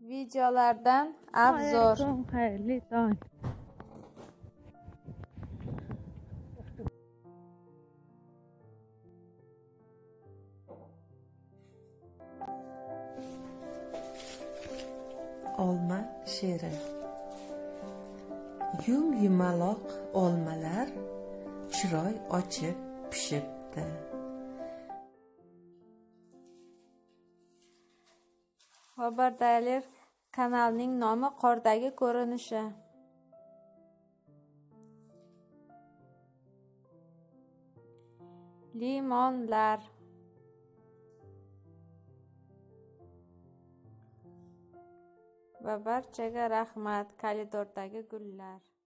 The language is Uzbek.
Videolardan obzor. Xayrli tong. Olma she'ri. Yumaloq olmalar chiroy ochib pishibdi. Xabardorlar kanalining nomi qordagi ko'rinishi. Limonlar. Va barchaga rahmat. Koridordagi gullar.